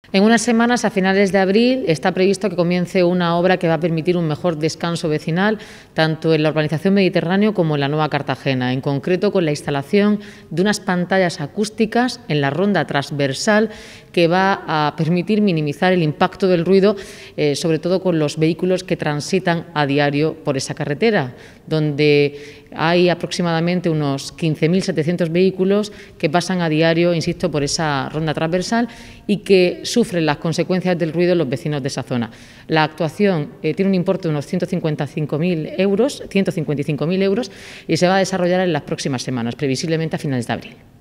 En unas semanas, a finales de abril, está previsto que comience una obra que va a permitir un mejor descanso vecinal, tanto en la urbanización Mediterráneo como en la Nueva Cartagena, en concreto con la instalación de unas pantallas acústicas en la ronda transversal que va a permitir minimizar el impacto del ruido, sobre todo con los vehículos que transitan a diario por esa carretera, donde hay aproximadamente unos 15.700 vehículos que pasan a diario, insisto, por esa ronda transversal y que sufren las consecuencias del ruido los vecinos de esa zona. La actuación tiene un importe de unos 155.000 euros y se va a desarrollar en las próximas semanas, previsiblemente a finales de abril.